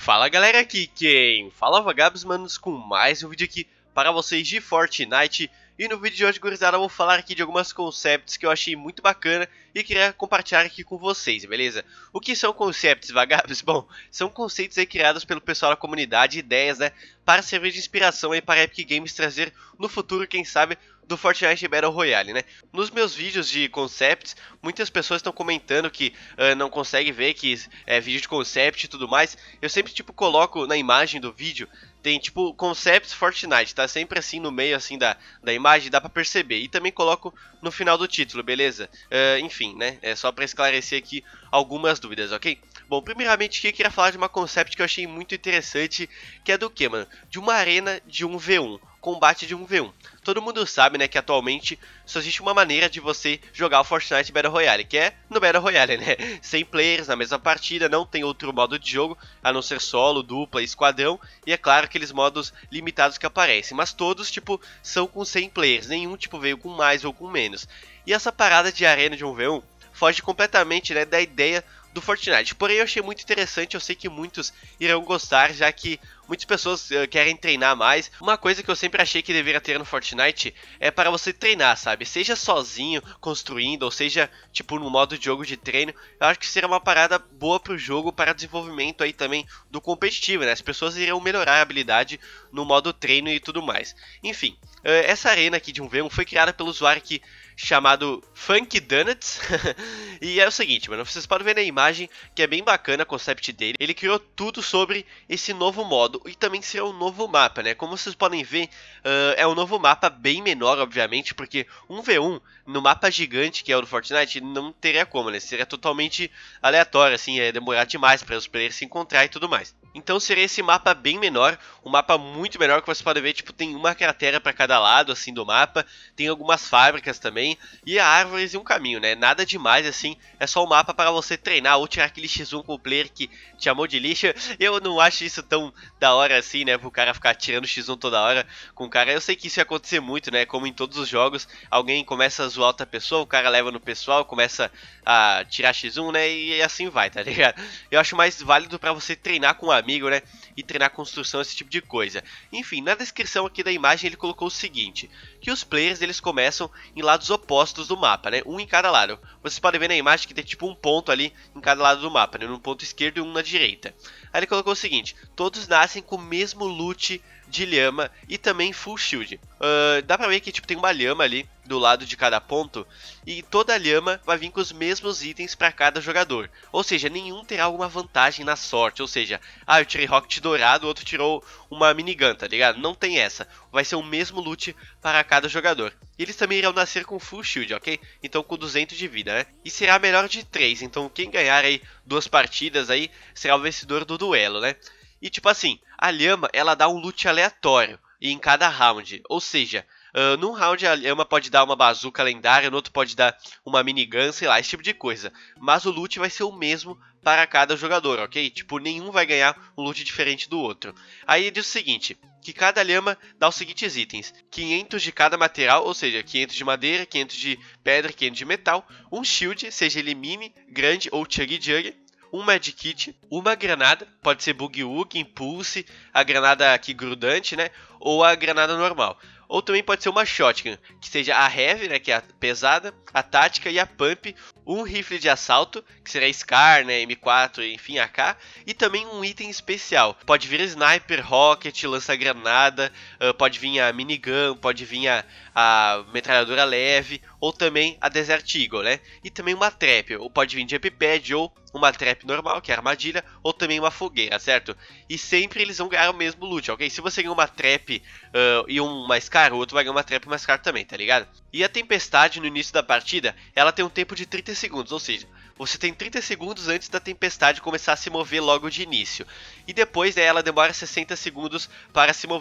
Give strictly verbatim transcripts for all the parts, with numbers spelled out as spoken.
Fala galera, aqui quem fala Vagabos Manos com mais um vídeo aqui para vocês de Fortnite. E no vídeo de hoje, gurizada, eu vou falar aqui de algumas concepts que eu achei muito bacana e queria compartilhar aqui com vocês, beleza? O que são concepts, Vagabos? Bom, são conceitos aí criados pelo pessoal da comunidade, ideias, né, para servir de inspiração aí para a Epic Games trazer no futuro, quem sabe, do Fortnite Battle Royale, né? Nos meus vídeos de concepts, muitas pessoas estão comentando que uh, não conseguem ver que é vídeo de concept e tudo mais. Eu sempre, tipo, coloco na imagem do vídeo, tem, tipo, concepts Fortnite, tá? Sempre assim no meio, assim, da, da imagem, dá pra perceber. E também coloco no final do título, beleza? Uh, enfim, né? É só pra esclarecer aqui algumas dúvidas, ok? Bom, primeiramente aqui eu queria falar de uma concept que eu achei muito interessante, que é do que, mano? De uma arena de um v um. Combate de um v um. Todo mundo sabe, né, que atualmente só existe uma maneira de você jogar o Fortnite Battle Royale, que é no Battle Royale, né? cem players na mesma partida, não tem outro modo de jogo, a não ser solo, dupla, esquadrão, e é claro aqueles modos limitados que aparecem, mas todos, tipo, são com cem players, nenhum, tipo, veio com mais ou com menos. E essa parada de arena de um v um foge completamente, né, da ideia do Fortnite, porém eu achei muito interessante, eu sei que muitos irão gostar, já que muitas pessoas uh, querem treinar mais. Uma coisa que eu sempre achei que deveria ter no Fortnite é para você treinar, sabe? Seja sozinho, construindo, ou seja, tipo, no modo de jogo de treino. Eu acho que seria uma parada boa pro jogo, para desenvolvimento aí também do competitivo, né? As pessoas irão melhorar a habilidade no modo treino e tudo mais. Enfim, uh, essa arena aqui de um v um foi criada pelo usuário aqui chamado Funk Donuts. E é o seguinte, mano, vocês podem ver na imagem que é bem bacana o concept dele. Ele criou tudo sobre esse novo modo e também será um novo mapa, né? Como vocês podem ver, uh, é um novo mapa bem menor, obviamente, porque um v um no mapa gigante que é o do Fortnite não teria como, né? Seria totalmente aleatório, assim, ia demorar demais para os players se encontrar e tudo mais. Então seria esse mapa bem menor, um mapa muito menor que você pode ver, tipo, tem uma cratera para cada lado, assim, do mapa, tem algumas fábricas também, e árvores e um caminho, né? Nada demais, assim, é só um mapa para você treinar ou tirar aquele xis um com o player que te chamou de lixo. Eu não acho isso tão da hora assim, né, pro cara ficar tirando xis um toda hora com o cara. Eu sei que isso ia acontecer muito, né, como em todos os jogos, alguém começa a zoar outra pessoa, o cara leva no pessoal, começa a tirar xis um, né, e assim vai, tá ligado? Eu acho mais válido pra você treinar com um amigo, né, e treinar construção, esse tipo de coisa. Enfim, na descrição aqui da imagem ele colocou o seguinte, que os players eles começam em lados opostos do mapa, né, um em cada lado. Vocês podem ver na imagem que tem tipo um ponto ali em cada lado do mapa, né, um ponto esquerdo e um na direita. Aí ele colocou o seguinte, todos nascem com o mesmo loot de lhama e também full shield. Uh, dá pra ver que tipo, tem uma lhama ali do lado de cada ponto e toda a lhama vai vir com os mesmos itens para cada jogador. Ou seja, nenhum terá alguma vantagem na sorte. Ou seja, ah, eu tirei rocket dourado, o outro tirou uma minigun, tá ligado? Não tem essa. Vai ser o mesmo loot para cada jogador. E eles também irão nascer com full shield, ok? Então com duzentos de vida, né? E será a melhor de três. Então quem ganhar aí duas partidas aí será o vencedor do duelo, né? E tipo assim, a lhama ela dá um loot aleatório em cada round, ou seja, uh, num round a lhama pode dar uma bazuca lendária, no outro pode dar uma minigun, sei lá, esse tipo de coisa. Mas o loot vai ser o mesmo para cada jogador, ok? Tipo, nenhum vai ganhar um loot diferente do outro. Aí ele diz o seguinte, que cada lhama dá os seguintes itens, quinhentos de cada material, ou seja, quinhentos de madeira, quinhentos de pedra, quinhentos de metal, um shield, seja ele mini, grande ou chug jug, um medkit, uma granada, pode ser boogie woogie, impulse, a granada aqui grudante, né, ou a granada normal. Ou também pode ser uma shotgun, que seja a heavy, né, que é a pesada, a tática e a pump, um rifle de assalto, que será Scar, né, M quatro, enfim, A K, e também um item especial. Pode vir sniper, rocket, lança-granada, uh, pode vir a minigun, pode vir a, a metralhadora leve, ou também a Desert Eagle, né, e também uma trap, ou pode vir jump pad, ou uma trap normal, que é armadilha, ou também uma fogueira, certo? E sempre eles vão ganhar o mesmo loot, ok? Se você ganhar uma trap uh, e uma Scar, o outro vai ganhar uma trap e uma Scar também, tá ligado? E a tempestade no início da partida, ela tem um tempo de trinta segundos, ou seja, você tem trinta segundos antes da tempestade começar a se mover logo de início. E depois né, ela demora sessenta segundos para se mover.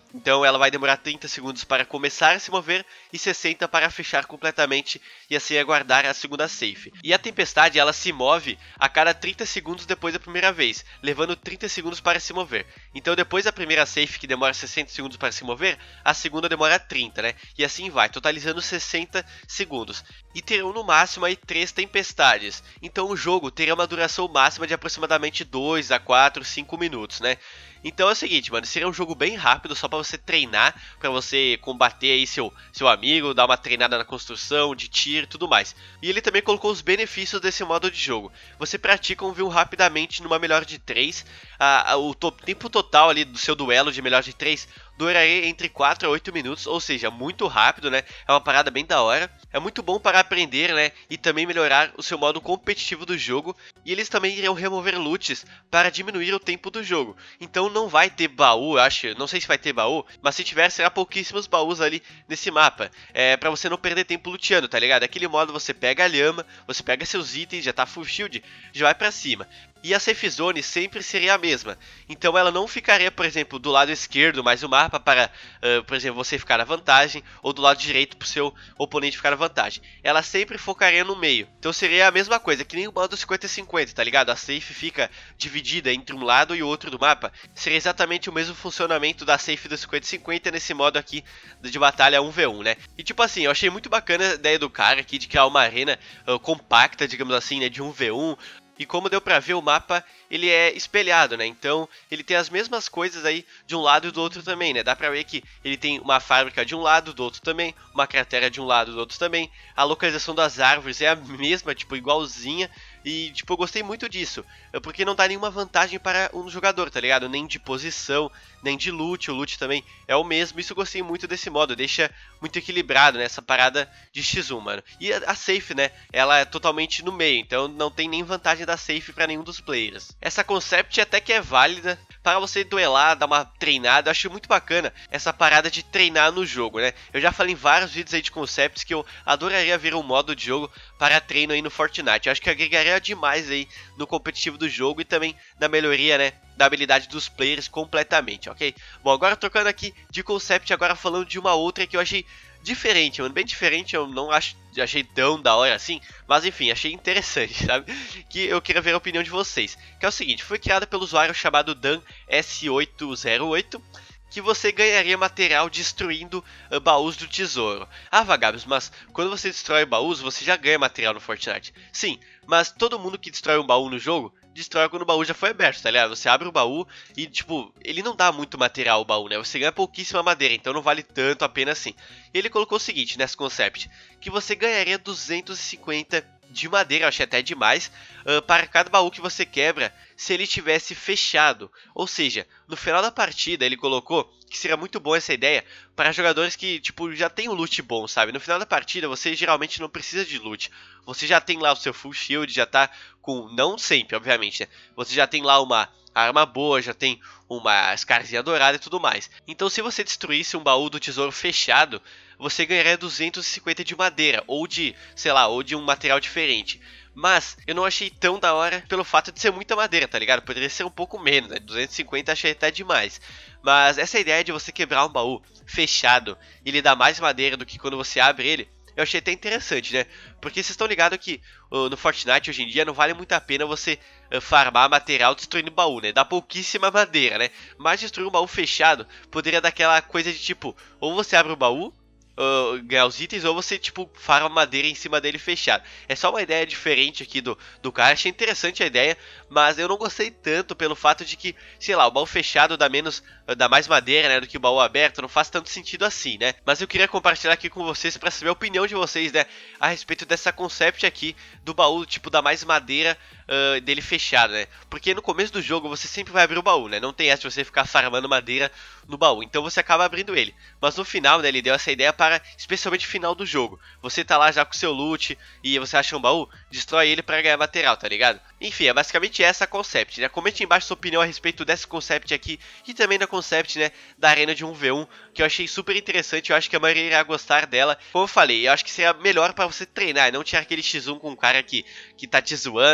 Então ela vai demorar trinta segundos para começar a se mover e sessenta para fechar completamente e assim aguardar a segunda safe. E a tempestade ela se move a cada trinta segundos depois da primeira vez, levando trinta segundos para se mover. Então depois da primeira safe que demora sessenta segundos para se mover, a segunda demora trinta, né? E assim vai, totalizando sessenta segundos. E terão no máximo aí três tempestades. Então o jogo terá uma duração máxima de aproximadamente dois a quatro, cinco minutos, né? Então é o seguinte, mano, seria um jogo bem rápido, só pra você treinar, pra você combater aí seu, seu amigo, dar uma treinada na construção, de tiro e tudo mais. E ele também colocou os benefícios desse modo de jogo. Você pratica um view rapidamente numa melhor de três, a, a, o to tempo total ali do seu duelo de melhor de três duraria entre quatro a oito minutos, ou seja, muito rápido, né? É uma parada bem da hora. É muito bom para aprender, né? E também melhorar o seu modo competitivo do jogo. E eles também iriam remover loots para diminuir o tempo do jogo. Então não vai ter baú, eu acho, não sei se vai ter baú, mas se tiver será pouquíssimos baús ali nesse mapa. É para você não perder tempo luteando, tá ligado? Aquele modo você pega a lhama, você pega seus itens, já tá full shield, já vai pra cima. E a safe zone sempre seria a mesma. Então ela não ficaria, por exemplo, do lado esquerdo mais o mapa para, uh, por exemplo, você ficar na vantagem, ou do lado direito para o seu oponente ficar na vantagem. Ela sempre focaria no meio. Então seria a mesma coisa, que nem o modo cinquenta cinquenta, tá ligado? A safe fica dividida entre um lado e o outro do mapa. Seria exatamente o mesmo funcionamento da safe do cinquenta cinquenta nesse modo aqui de batalha um v um, né? E tipo assim, eu achei muito bacana a ideia do cara aqui de criar uma arena uh, compacta, digamos assim, né, de um v um. E como deu pra ver, o mapa ele é espelhado, né? Então ele tem as mesmas coisas aí de um lado e do outro também, né? Dá pra ver que ele tem uma fábrica de um lado, do outro também, uma cratera de um lado, do outro também. A localização das árvores é a mesma, tipo, igualzinha. E, tipo, eu gostei muito disso, porque não dá nenhuma vantagem para um jogador, tá ligado? Nem de posição, nem de loot, o loot também é o mesmo. Isso eu gostei muito desse modo, deixa muito equilibrado, né? Essa parada de xis um, mano. E a, a safe, né? Ela é totalmente no meio, então não tem nem vantagem da safe para nenhum dos players. Essa concept até que é válida para você duelar, dar uma treinada. Eu acho muito bacana essa parada de treinar no jogo, né? Eu já falei em vários vídeos aí de concepts que eu adoraria ver um modo de jogo para treino aí no Fortnite. Eu acho que agregaria demais aí no competitivo do jogo e também na melhoria, né, da habilidade dos players completamente, ok? Bom, agora trocando aqui de concept, agora falando de uma outra que eu achei diferente, mano, bem diferente, eu não acho, achei tão da hora assim, mas enfim, achei interessante, sabe? Que eu queria ver a opinião de vocês. Que é o seguinte, foi criada pelo usuário chamado Dan S oito zero oito, que você ganharia material destruindo uh, baús do tesouro. Ah, Vagabos, mas quando você destrói baús, você já ganha material no Fortnite. Sim, mas todo mundo que destrói um baú no jogo, destrói quando o baú já foi aberto, tá ligado? Você abre o baú e, tipo, ele não dá muito material o baú, né? Você ganha pouquíssima madeira, então não vale tanto a pena assim. E ele colocou o seguinte nessa concept, que você ganharia duzentos e cinquenta de madeira, eu achei até demais, uh, para cada baú que você quebra se ele tivesse fechado. Ou seja, no final da partida ele colocou que seria muito bom essa ideia para jogadores que, tipo, já tem um loot bom, sabe? No final da partida você geralmente não precisa de loot. Você já tem lá o seu full shield, já tá com... não sempre, obviamente, né? Você já tem lá uma arma boa, já tem uma escarzinha dourada e tudo mais. Então se você destruísse um baú do tesouro fechado, você ganharia duzentos e cinquenta de madeira, ou de, sei lá, ou de um material diferente. Mas eu não achei tão da hora pelo fato de ser muita madeira, tá ligado? Poderia ser um pouco menos, né? duzentos e cinquenta achei até demais. Mas essa ideia de você quebrar um baú fechado e lhe dar mais madeira do que quando você abre ele, eu achei até interessante, né? Porque vocês estão ligados que uh, no Fortnite hoje em dia não vale muito a pena você uh, farmar material destruindo baú, né? Dá pouquíssima madeira, né? Mas destruir um baú fechado poderia dar aquela coisa de tipo, ou você abre o baú, Uh, ganhar os itens, ou você, tipo, farma madeira em cima dele fechado. É só uma ideia diferente aqui do, do cara. Achei interessante a ideia, mas eu não gostei tanto pelo fato de que, sei lá, o baú fechado dá menos, dá mais madeira, né, do que o baú aberto. Não faz tanto sentido assim, né? Mas eu queria compartilhar aqui com vocês pra saber a opinião de vocês, né, a respeito dessa concept aqui do baú, tipo, dar mais madeira uh, dele fechado, né? Porque no começo do jogo você sempre vai abrir o baú, né? Não tem essa de você ficar farmando madeira no baú, então você acaba abrindo ele. Mas no final, né, ele deu essa ideia para, especialmente no final do jogo. Você tá lá já com seu loot e você acha um baú, destrói ele para ganhar material, tá ligado? Enfim, é basicamente essa a concept, né? Comente embaixo sua opinião a respeito dessa concept aqui e também da concept, né, da arena de um v um, que eu achei super interessante. Eu acho que a maioria irá gostar dela. Como eu falei, eu acho que seria melhor para você treinar e não tirar aquele xis um com um cara que, que tá te zoando. Mas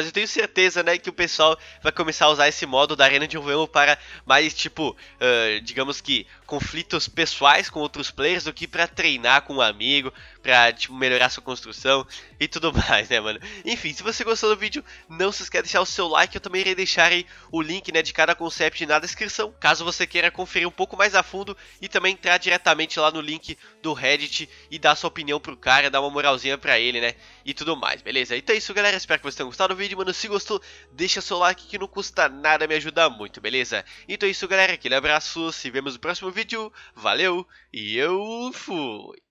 eu tenho certeza, né, que o pessoal vai começar a usar esse modo da Arena de um v um para mais, tipo, uh, digamos que conflitos pessoais com outros players do que pra treinar com um amigo, pra, tipo, melhorar sua construção e tudo mais, né, mano? Enfim, se você gostou do vídeo, não se esqueça de deixar o seu like, eu também irei deixar aí o link, né, de cada concept na descrição, caso você queira conferir um pouco mais a fundo e também entrar diretamente lá no link do Reddit e dar sua opinião pro cara, dar uma moralzinha pra ele, né, e tudo mais, beleza? Então é isso, galera, espero que vocês tenham gostado do vídeo, mano. Se gostou, deixa seu like que não custa nada, me ajuda muito, beleza? Então é isso, galera, aquele abraço, se vemos no próximo vídeo, valeu e eu fui!